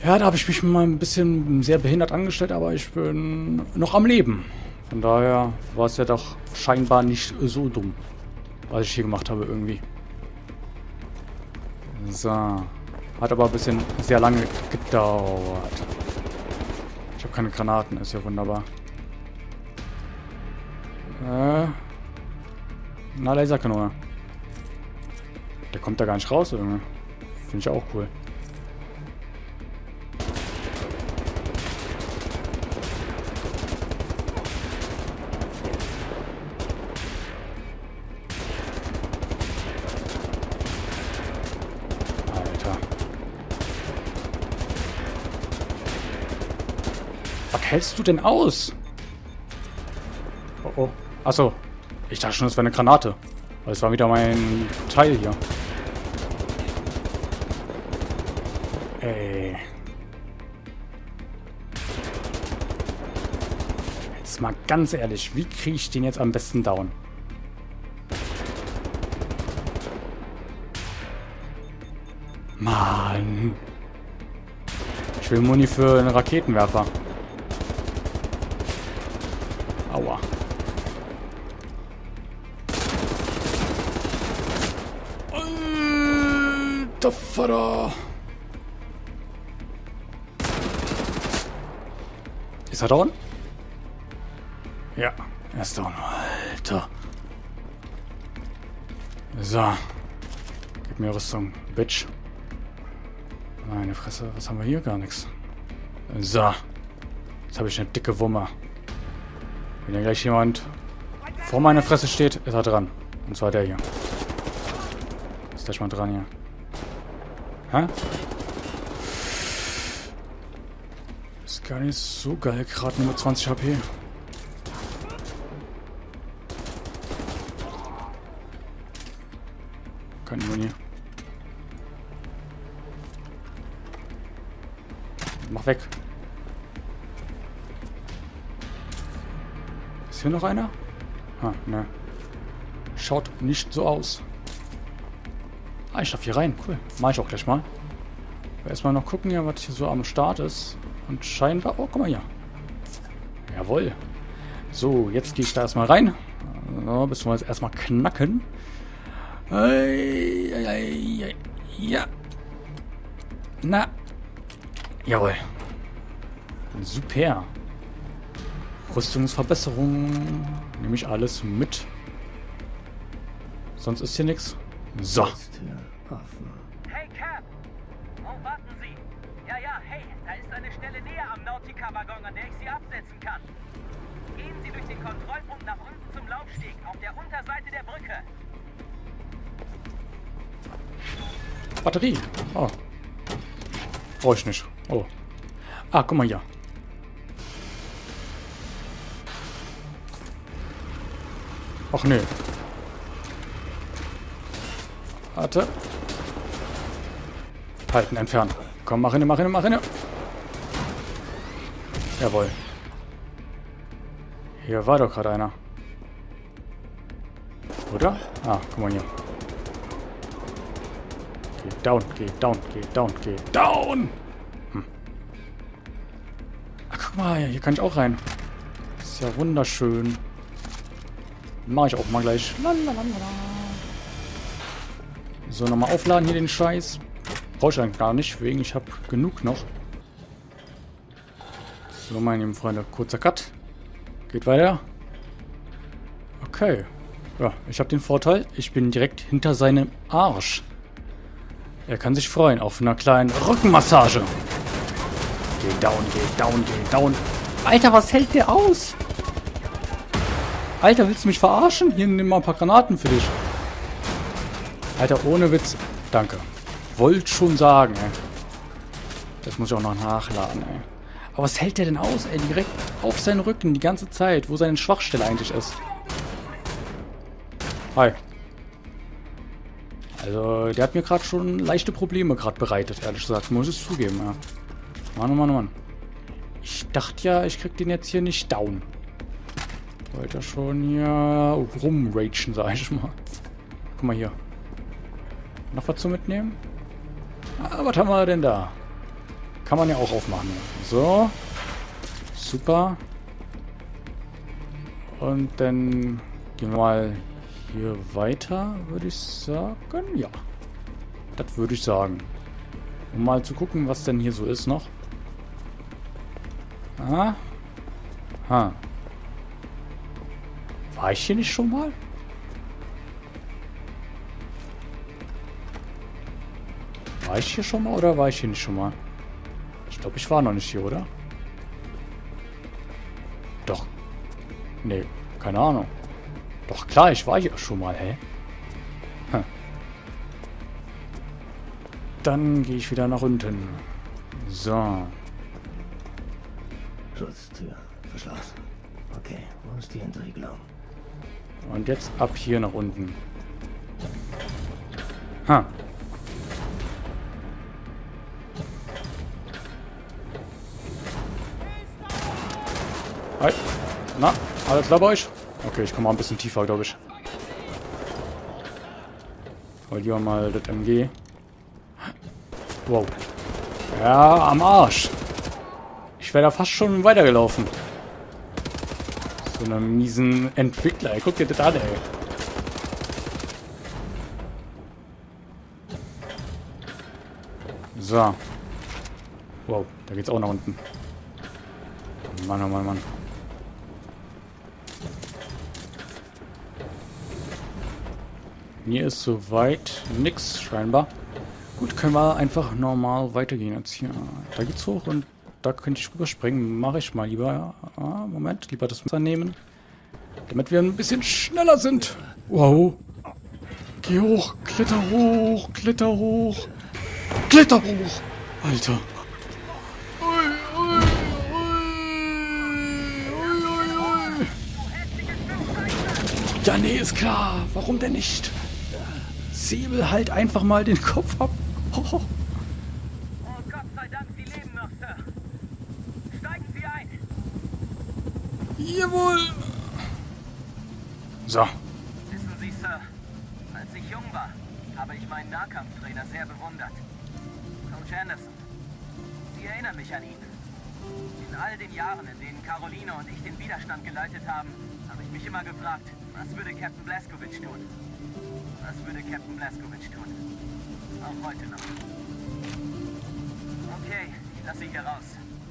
Ja, da habe ich mich mal ein bisschen sehr behindert angestellt, aber ich bin noch am Leben. Von daher war es ja doch scheinbar nicht so dumm, was ich hier gemacht habe irgendwie. So. Hat aber ein bisschen sehr lange gedauert. Ich habe keine Granaten, ist ja wunderbar. Na, Laserkanone. Der kommt da gar nicht raus, irgendwie. Finde ich auch cool. Alter. Was hältst du denn aus? Oh oh. Achso. Ich dachte schon, das wäre eine Granate. Weil es war wieder mein Teil hier. Ey. Jetzt mal ganz ehrlich, wie kriege ich den jetzt am besten down? Mann. Ich will Muni für einen Raketenwerfer. Aua. Alter Vater. Ist er down? Ja, er ist down. Alter. So. Gib mir Rüstung, Bitch. Meine Fresse, was haben wir hier? Gar nichts. So. Jetzt habe ich eine dicke Wumme. Wenn hier gleich jemand vor meiner Fresse steht, ist er dran. Und zwar der hier. Ist gleich mal dran hier. Hä? Ist gar nicht so geil, gerade nur mit 20 HP. Keine Muni. Mach weg. Ist hier noch einer? Ah, ne. Schaut nicht so aus. Ah, ich darf hier rein. Cool. Mach ich auch gleich mal. Erstmal noch gucken, ja, was hier so am Start ist. Und scheinbar... Oh, guck mal hier. Jawohl. So, jetzt gehe ich da erstmal rein. So, bis wir jetzt erstmal knacken. Ja. Na. Jawohl. Super. Rüstungsverbesserung. Nehme ich alles mit. Sonst ist hier nichts. So. Hey Cap! Oh, warten Sie! Ja, hey, da ist eine Stelle näher am Nautica-Waggon, an der ich Sie absetzen kann. Gehen Sie durch den Kontrollpunkt nach unten zum Laufsteg, auf der Unterseite der Brücke. Batterie. Oh. Brauche ich nicht. Oh. Ah, guck mal hier. Ach nee. Warte. Halten, entfernen. Komm, mach hin, mach hin, mach hin. Jawohl. Hier war doch gerade einer. Oder? Ah, guck mal hier. Geh down, geh down, geh down, geh down! Ach, guck mal, hier kann ich auch rein. Ist ja wunderschön. Mache ich auch mal gleich. Lalalala. So, nochmal aufladen hier den Scheiß. Brauche ich eigentlich gar nicht, wegen ich habe genug noch. So, meine lieben Freunde, kurzer Cut. Geht weiter. Okay. Ja, ich habe den Vorteil, ich bin direkt hinter seinem Arsch. Er kann sich freuen auf einer kleinen Rückenmassage. Geh down, geh down, geh down. Alter, was hält der aus? Alter, willst du mich verarschen? Hier, nimm mal ein paar Granaten für dich. Alter, ohne Witz. Danke. Wollt schon sagen, ey. Das muss ich auch noch nachladen, ey. Aber was hält der denn aus, ey? Direkt auf seinen Rücken die ganze Zeit, wo seine Schwachstelle eigentlich ist. Hi. Also, der hat mir gerade schon leichte Probleme gerade bereitet, ehrlich gesagt. Muss ich zugeben, ja. Mann, Mann, Mann. Ich dachte ja, ich krieg den jetzt hier nicht down. Wollte schon hier rumragen, sag ich mal. Guck mal hier. Noch was zu mitnehmen? Ah, was haben wir denn da? Kann man ja auch aufmachen. So. Super. Und dann gehen wir mal hier weiter, würde ich sagen. Ja. Das würde ich sagen. Um mal zu gucken, was denn hier so ist noch. Ah. Ha. War ich hier nicht schon mal? War ich hier schon mal oder war ich hier nicht schon mal? Ich glaube, ich war noch nicht hier, oder? Doch. Nee, keine Ahnung. Doch klar, ich war hier schon mal, hä? Hm. Dann gehe ich wieder nach unten. So. Schutztür verschlossen. Okay, wo ist die Entriegelung? Und jetzt ab hier nach unten. Ha. Hi. Na, alles klar bei euch? Okay, ich komme mal ein bisschen tiefer, glaube ich. Hol lieber mal das MG. Wow. Ja, am Arsch. Ich wäre da fast schon weitergelaufen. So eine miesen Entwickler. Ey, guck dir das an, ey. So. Wow, da geht's auch nach unten. Mann, oh Mann, Mann. Hier ist soweit nix, scheinbar. Gut, können wir einfach normal weitergehen jetzt hier. Da geht's hoch und da könnte ich rüberspringen. Mache ich mal lieber. Ah, Moment, lieber das Messer nehmen. Damit wir ein bisschen schneller sind. Wow. Geh hoch, kletter hoch, kletter hoch. Kletter hoch! Alter. Ja, nee, ist klar. Warum denn nicht? Säbel halt einfach mal den Kopf ab. Oh. Oh Gott sei Dank, Sie leben noch, Sir. Steigen Sie ein. Jawohl. So. Wissen Sie, Sir, als ich jung war, habe ich meinen Nahkampftrainer sehr bewundert. Coach Anderson. Sie erinnern mich an ihn. In all den Jahren, in denen Caroline und ich den Widerstand geleitet haben, habe ich mich immer gefragt, was würde Captain Blazkowicz tun? Was würde Captain Blazkowicz tun? Auch heute noch. Okay, ich lasse Sie hier raus.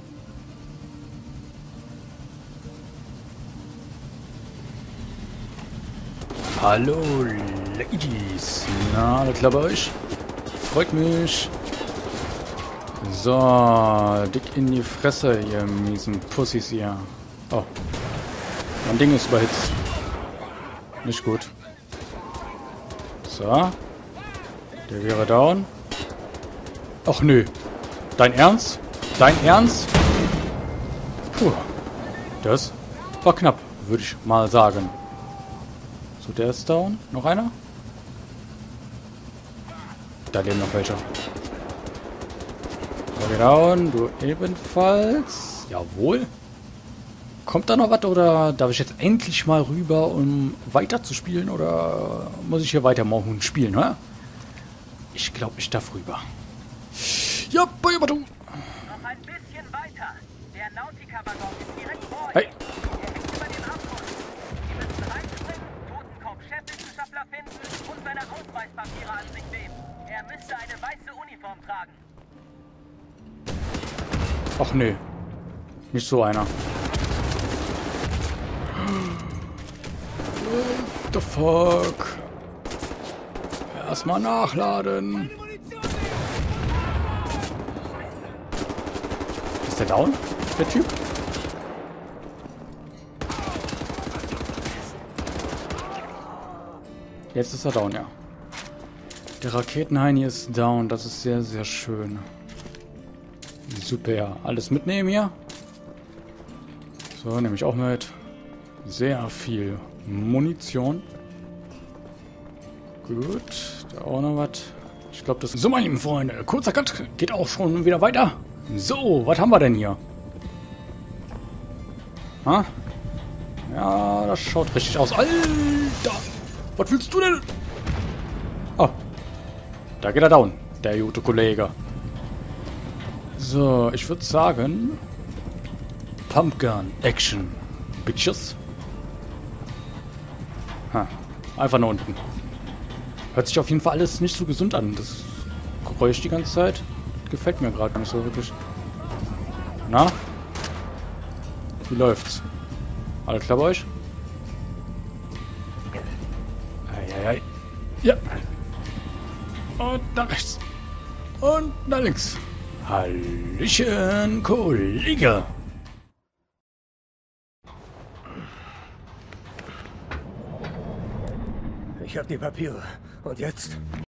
Hallo, Ladies. Na, alles klar bei euch? Freut mich. So, dick in die Fresse, ihr miesen Pussys hier. Oh. Mein Ding ist überhitzt. Nicht gut. So. Der wäre down. Ach nö. Dein Ernst? Dein Ernst? Puh. Das war knapp, würde ich mal sagen. So, der ist down. Noch einer? Da leben noch welche. Okay, down. Du ebenfalls. Jawohl. Kommt da noch was oder darf ich jetzt endlich mal rüber, um weiter zu spielen? Oder muss ich hier weitermachen spielen, ne? Ich glaube, ich darf rüber. Ja, Bajabatu. Noch ein bisschen weiter. Der Nautica-Waggon ist direkt vor Ihnen. Hey. Er hängt über dem Abgrund. Sie müssen reinspringen, Totenkopf-Chefwissenschaftler finden und seine Ausweispapiere an sich nehmen. Er müsste eine weiße Uniform tragen. Ach nee. Nicht so einer. What the fuck? Erstmal nachladen. Ist der down? Der Typ? Jetzt ist er down, ja. Der Raketenheini ist down. Das ist sehr, sehr schön. Super. Alles mitnehmen hier. So, nehme ich auch mit. Sehr viel Munition. Gut. Da auch noch was. Ich glaube, das... So, meine lieben Freunde. Kurzer Cut. Geht auch schon wieder weiter. So, was haben wir denn hier? Ha? Ja, das schaut richtig aus. Alter! Was willst du denn? Oh. Da geht er down. Der gute Kollege. So, ich würde sagen... Pumpgun Action. Bitches. Ha, einfach nach unten. Hört sich auf jeden Fall alles nicht so gesund an. Das Geräusch die ganze Zeit gefällt mir gerade nicht so wirklich. Na? Wie läuft's? Alles klar bei euch? Eieiei. Ja. Und nach rechts. Und nach links. Hallöchen, Kollege. Ich habe die Papiere. Und jetzt?